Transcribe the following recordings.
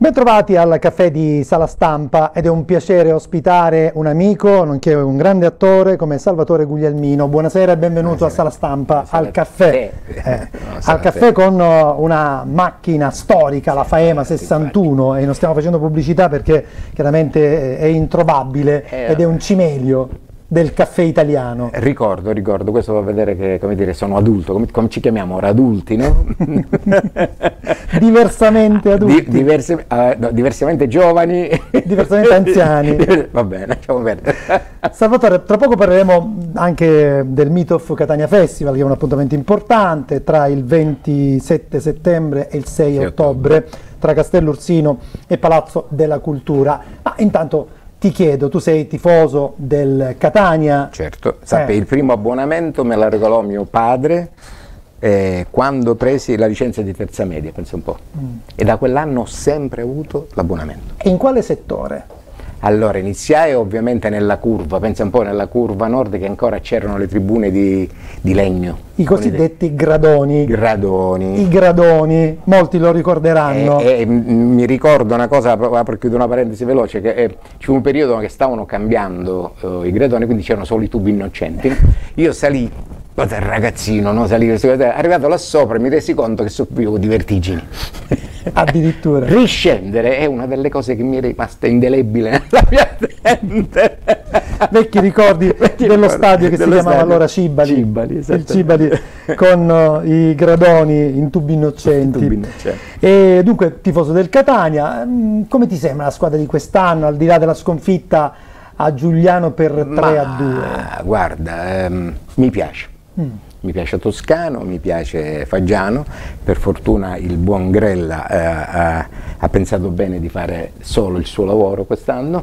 Bentrovati al caffè di Sala Stampa ed è un piacere ospitare un amico, nonché un grande attore come Salvatore Guglielmino. Buonasera e benvenuto a Sala Stampa, al caffè. Al caffè con una macchina storica, la Faema 61, e non stiamo facendo pubblicità perché chiaramente è introvabile ed è un cimelio del caffè italiano. Ricordo, questo fa vedere che, come dire, sono adulto, come ci chiamiamo ora, adulti, no? Diversamente adulti. No, diversamente giovani. Diversamente anziani. Va bene, lasciamo perdere. Salvatore, tra poco parleremo anche del Meet of Catania Festival, che è un appuntamento importante tra il 27 settembre e il 6 ottobre, tra Castello Ursino e Palazzo della Cultura. Ma intanto ti chiedo, tu sei tifoso del Catania? Certo, il primo abbonamento me la regalò mio padre quando presi la licenza di terza media, pensa un po', e da quell'anno ho sempre avuto l'abbonamento. E in quale settore? Allora, iniziai ovviamente nella curva, pensa un po', nella curva nord, che ancora c'erano le tribune di legno. I cosiddetti gradoni. Gradoni. I gradoni, molti lo ricorderanno. Mi ricordo una cosa, per chiudere una parentesi veloce, che c'è un periodo che stavano cambiando i gradoni, quindi c'erano solo i tubi innocenti. Io salì, guarda, ragazzino, no? Arrivato là sopra mi resi conto che soffrivo di vertigini. Addirittura. Riscendere è una delle cose che mi è rimasta indelebile nella mia mente. Vecchi ricordi dello stadio che si chiamava allora Cibali. Il Cibali con i gradoni in tubi innocenti. E dunque, tifoso del Catania, come ti sembra la squadra di quest'anno, al di là della sconfitta a Giugliano per 3-2? Guarda, mi piace. Mi piace Toscano, mi piace Faggiano, per fortuna il buon Grella ha pensato bene di fare solo il suo lavoro quest'anno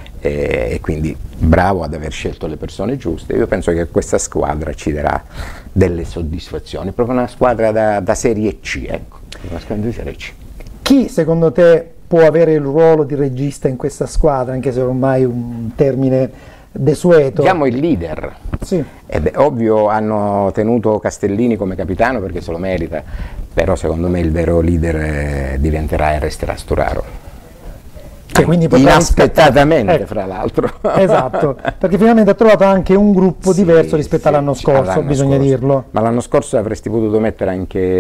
e quindi bravo ad aver scelto le persone giuste. Io penso che questa squadra ci darà delle soddisfazioni, proprio una squadra da Serie C, ecco, una squadra di Serie C. Chi secondo te può avere il ruolo di regista in questa squadra, anche se ormai un termine desueto? Diciamo il leader. Sì. Ovvio hanno tenuto Castellini come capitano perché se lo merita, però secondo me il vero leader diventerà e resterà Sturaro. Che quindi inaspettatamente, fra l'altro. Esatto, perché finalmente ha trovato anche un gruppo diverso rispetto all'anno scorso, bisogna dirlo. Ma l'anno scorso avresti potuto mettere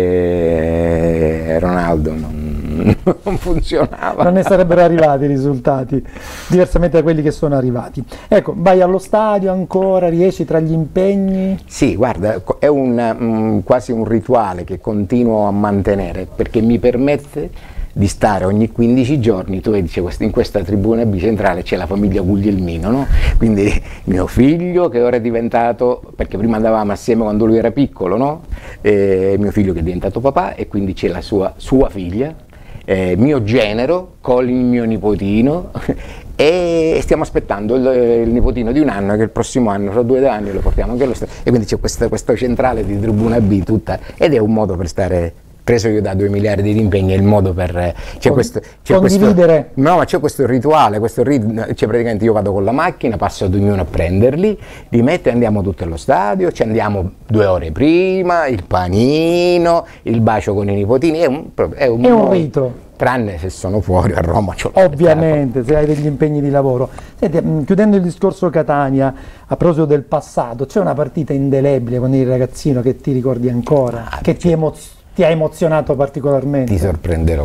anche Ronaldo, non funzionava. Non ne sarebbero arrivati i risultati, diversamente da quelli che sono arrivati. Ecco, vai allo stadio ancora, riesci tra gli impegni? Sì, guarda, è quasi un rituale che continuo a mantenere, perché mi permette di stare ogni 15 giorni, tu vedi in questa tribuna bicentrale c'è la famiglia Guglielmino, no? Quindi mio figlio che ora è diventato, perché prima andavamo assieme quando lui era piccolo, no? Mio figlio che è diventato papà e quindi c'è la sua figlia, mio genero con il mio nipotino e stiamo aspettando il nipotino di 1 anno che il prossimo anno, fra 2 anni lo portiamo anche allo stadio e quindi c'è questa centrale di tribuna B tutta ed è un modo per stare. Preso io da 2 miliardi di impegni, è il modo per condividere. No, ma c'è questo rituale, praticamente io vado con la macchina, passo ad ognuno a prenderli, li metto e andiamo tutti allo stadio, ci andiamo 2 ore prima, il panino, il bacio con i nipotini, è un rito. Tranne se sono fuori a Roma. Ovviamente, se hai degli impegni di lavoro. Senti, chiudendo il discorso Catania, a proposito del passato, c'è una partita indelebile quando eri ragazzino che ti ricordi ancora, che ti ha emozionato particolarmente? Ti sorprenderò.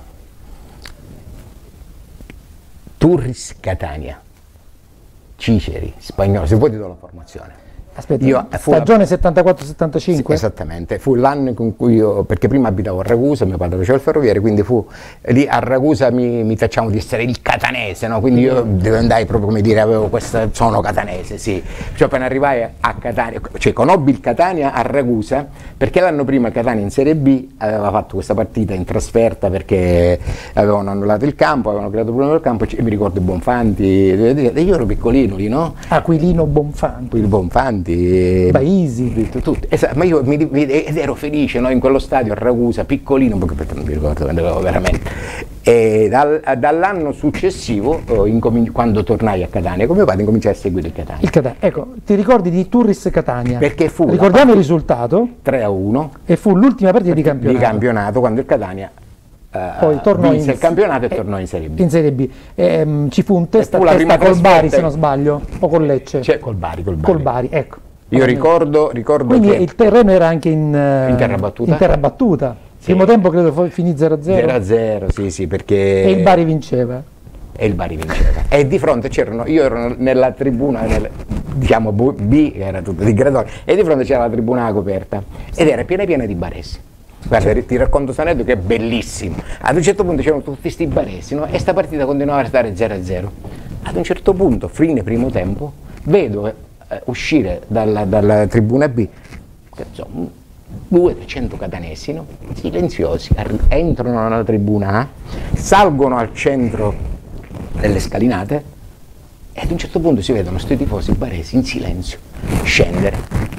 Turris Catania, Ciceri, Spagnolo, se vuoi ti do la formazione. Aspetta, stagione 74-75? Sì, esattamente, fu l'anno in cui io, perché prima abitavo a Ragusa, mio padre faceva il ferroviere, quindi fu lì a Ragusa mi tacciamo di essere il catanese, no? Quindi io andai proprio come dire, sono catanese, sì. Cioè appena arrivai a Catania, cioè conobbi il Catania a Ragusa, perché l'anno prima il Catania in Serie B aveva fatto questa partita in trasferta perché avevano annullato il campo, avevano creato problemi nel campo, e mi ricordo Bonfanti, io ero piccolino lì, no? Aquilino Bonfanti. Il Bonfanti. Paesi. Esatto, ma io ed ero felice, no? In quello stadio a Ragusa, piccolino, perché non mi ricordo quando avevo veramente. E dall'anno successivo, quando tornai a Catania, come mio padre incominciai a seguire il Catania. Il Catania, ecco, ti ricordi di Turris Catania? Perché fu ricordiamo il risultato? 3-1. E fu l'ultima partita di campionato. Di campionato, quando il Catania poi tornò vinse il campionato e tornò in Serie B. In Serie B. Ci fu un testa fu a la testa prima col Bari, se trasferta- non sbaglio, o con Lecce? Cioè, col Bari. Col Bari, ecco. Io ricordo Quindi che il terreno era anche in terra battuta. In terra battuta. Sì. Primo tempo credo finì 0-0. 0-0, sì, perché... E il Bari vinceva. E il Bari vinceva. E di fronte io ero nella tribuna, diciamo B, che era tutto di gradoio, e di fronte c'era la tribuna coperta, ed era piena di baresi. Guarda, ti racconto questo aneddoto che è bellissimo. Ad un certo punto c'erano tutti questi baresi, no? E sta partita continuava a stare 0-0. Ad un certo punto, fine primo tempo, vedo uscire dalla tribuna B, insomma, 200-300 catanesi, no? Silenziosi, entrano nella tribuna A, salgono al centro delle scalinate e ad un certo punto si vedono questi tifosi baresi in silenzio scendere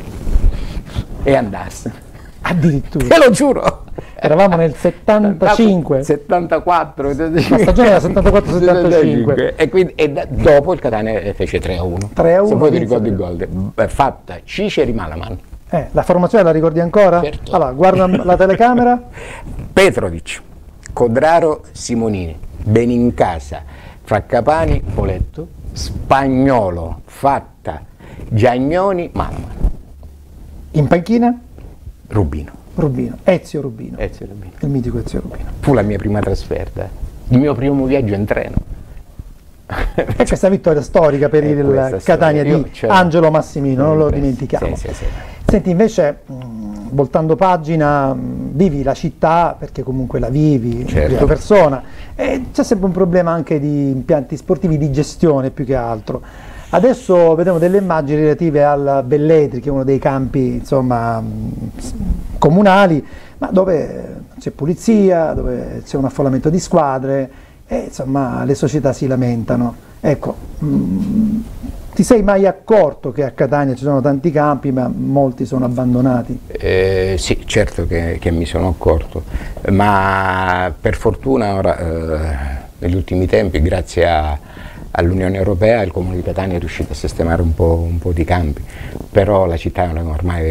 e andarsene. Addirittura. Te lo giuro! Eravamo nel 75. 74, La stagione era 74-75. E dopo il Catania fece 3-1. 3-1. Se poi ti ricordi il gol, fatta Ciceri Malaman. La formazione la ricordi ancora? Certo. Allora, guarda la telecamera. Petrovic, Codraro, Simonini, Benincasa, Fraccapani, Poletto, Spagnolo, Fatta, Giagnoni, Malaman. In panchina? Rubino. Ezio Rubino. Il mitico Ezio Rubino. Fu la mia prima trasferta, il mio primo viaggio in treno. E questa vittoria storica per il Catania di Angelo Massimino, non lo dimentichiamo. Sì. Senti, invece, voltando pagina, vivi la città perché comunque la vivi, certo, la tua persona, e c'è sempre un problema anche di impianti sportivi, di gestione più che altro. Adesso vediamo delle immagini relative al Belletri, che è uno dei campi, insomma, comunali, ma dove c'è pulizia, dove c'è un affollamento di squadre e insomma le società si lamentano. Ecco, ti sei mai accorto che a Catania ci sono tanti campi ma molti sono abbandonati? Sì, certo che mi sono accorto, ma per fortuna ora negli ultimi tempi, grazie all'Unione Europea, il Comune di Catania è riuscito a sistemare un po' di campi, però la città ormai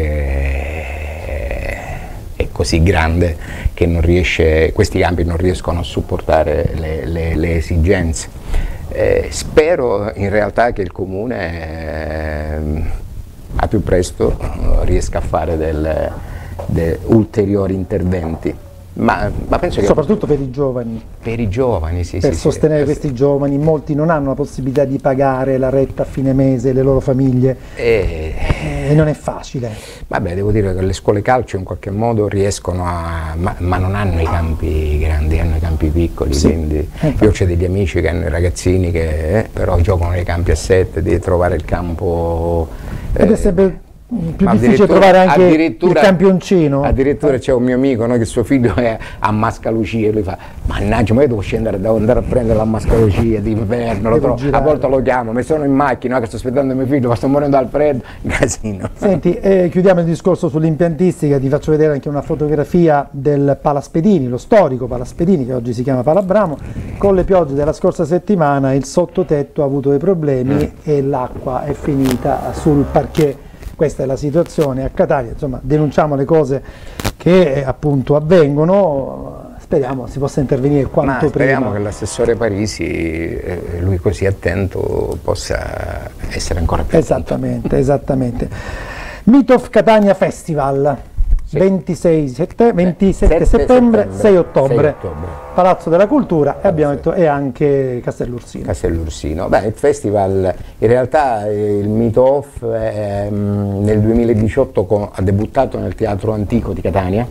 è così grande che non riesce, questi campi non riescono a supportare le esigenze. Spero in realtà che il Comune a più presto riesca a fare ulteriori interventi. Ma penso che soprattutto per i giovani. Per i giovani, sì. Per sostenere questi giovani, molti non hanno la possibilità di pagare la retta a fine mese, le loro famiglie, e non è facile. Vabbè, devo dire che le scuole calcio in qualche modo riescono ma non hanno i campi grandi, hanno i campi piccoli, sì, quindi io ho degli amici che hanno i ragazzini che però giocano nei campi a 7, devi trovare il campo... Ed è sempre più difficile trovare anche il campioncino. Addirittura c'è un mio amico, no, che suo figlio è a Mascalucia e lui fa: mannaggia, ma io devo scendere, devo andare a prendere la Mascalucia d'inverno, a volte lo chiamo, mi sono in macchina, che sto aspettando mio figlio, ma sto morendo dal freddo, casino. Senti, chiudiamo il discorso sull'impiantistica, ti faccio vedere anche una fotografia del Palaspedini, lo storico Palaspedini, che oggi si chiama Palabramo. Con le piogge della scorsa settimana il sottotetto ha avuto dei problemi e l'acqua è finita sul parquet. Questa è la situazione a Catania, insomma denunciamo le cose che appunto avvengono, speriamo si possa intervenire quanto speriamo prima. Che l'assessore Parisi, lui così attento, possa essere ancora più attento. Esattamente. Meet of Catania Festival, sì. 27 settembre, 6 ottobre. Palazzo della Cultura e abbiamo detto e anche Castellursino. Beh, il festival, in realtà il Meet Off nel 2018 ha debuttato nel Teatro Antico di Catania,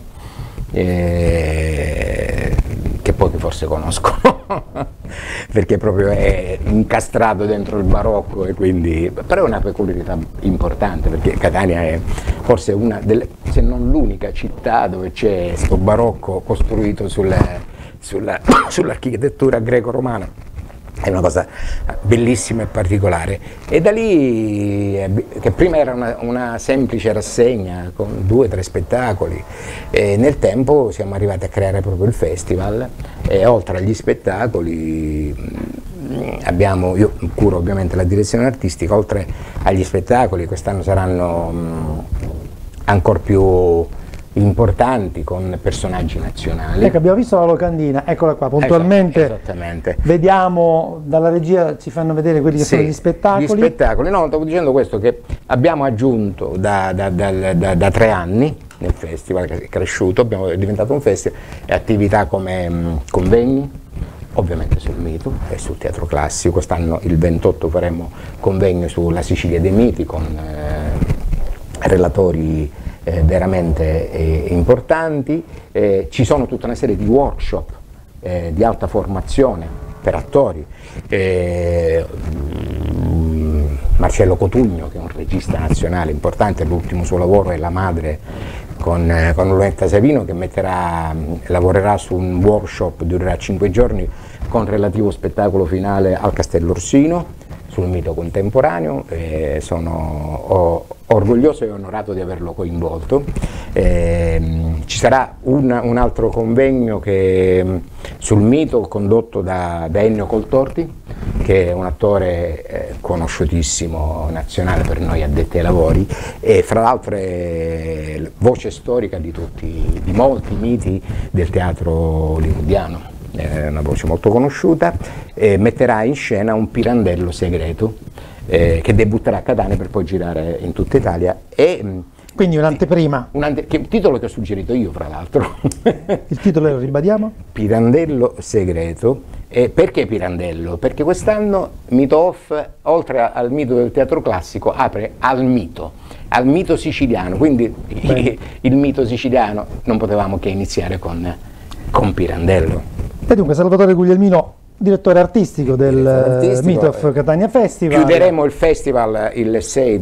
che pochi forse conoscono, perché proprio è incastrato dentro il barocco, e quindi, però è una peculiarità importante, perché Catania è forse una delle, se non l'unica città dove c'è questo barocco costruito sull'architettura greco-romana. È una cosa bellissima e particolare, e da lì, che prima era una semplice rassegna con 2 o 3 spettacoli, e nel tempo siamo arrivati a creare proprio il festival, e oltre agli spettacoli io curo ovviamente la direzione artistica. Oltre agli spettacoli, quest'anno saranno ancora più importanti con personaggi nazionali. Ecco, abbiamo visto la locandina, eccola qua, puntualmente. Esattamente. Vediamo, dalla regia ci fanno vedere quelli che sono gli spettacoli. Gli spettacoli, no, stavo dicendo questo, che abbiamo aggiunto da 3 anni nel festival, che è cresciuto, è diventato un festival, attività come convegni, ovviamente sul mito e sul teatro classico. Quest'anno il 28 faremo convegno sulla Sicilia dei miti con relatori veramente importanti. Ci sono tutta una serie di workshop di alta formazione per attori. Marcello Cotugno, che è un regista nazionale importante, l'ultimo suo lavoro è La madre con Lunetta Savino, che lavorerà su un workshop, durerà 5 giorni, con relativo spettacolo finale al Castello Orsino, sul mito contemporaneo. Sono orgoglioso e onorato di averlo coinvolto. Ci sarà un altro convegno sul mito, condotto da Ennio Coltorti, che è un attore conosciutissimo nazionale per noi addetti ai lavori, e fra l'altro è voce storica di molti miti del teatro hollywoodiano. È una voce molto conosciuta. Metterà in scena un Pirandello segreto che debutterà a Catania per poi girare in tutta Italia. Quindi un'anteprima. Titolo che ho suggerito io, fra l'altro. Il titolo lo ribadiamo? Pirandello segreto. Perché Pirandello? Perché quest'anno Mito Off, oltre al mito del teatro classico, apre al mito siciliano. Quindi il mito siciliano non potevamo che iniziare con Pirandello. E dunque Salvatore Guglielmino, direttore artistico del Mito Off Catania Festival. Chiuderemo il festival il 6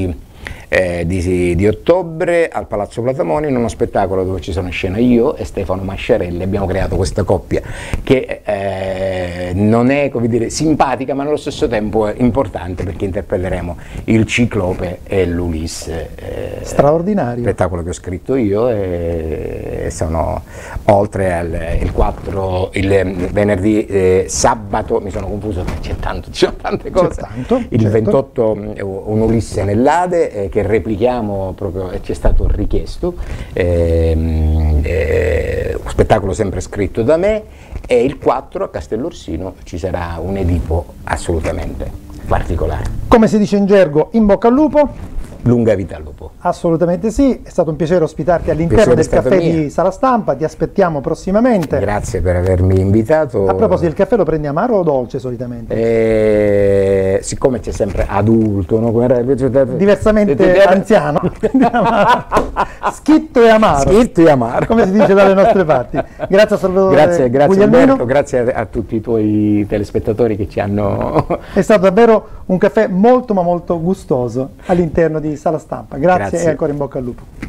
di ottobre al Palazzo Platamoni, in uno spettacolo dove ci sono in scena io e Stefano Masciarelli. Abbiamo creato questa coppia che non è, come dire, simpatica, ma nello stesso tempo è importante, perché interpreteremo il Ciclope e l'Ulisse. Straordinario. Spettacolo che ho scritto io, e sono oltre il venerdì, sabato, mi sono confuso, ci sono tante cose. Il 28 un Ulisse nell'Ade, che replichiamo proprio, e ci è stato richiesto, un spettacolo sempre scritto da me, e il 4 a Castellorsino ci sarà un Edipo assolutamente particolare. Come si dice in gergo, in bocca al lupo. Lunga vita al lupo. Assolutamente sì, è stato un piacere ospittarti all'interno del caffè di Sala Stampa, ti aspettiamo prossimamente. Grazie per avermi invitato. A proposito, il caffè lo prendi amaro o dolce solitamente? Siccome c'è sempre adulto, no? Diversamente anziano, schitto e amaro. Schitto e amaro. Come si dice dalle nostre parti. Grazie a Salvatore grazie Alberto, grazie a tutti i tuoi telespettatori che ci hanno... È stato davvero un caffè molto ma molto gustoso all'interno di Sala Stampa. Grazie e ancora in bocca al lupo.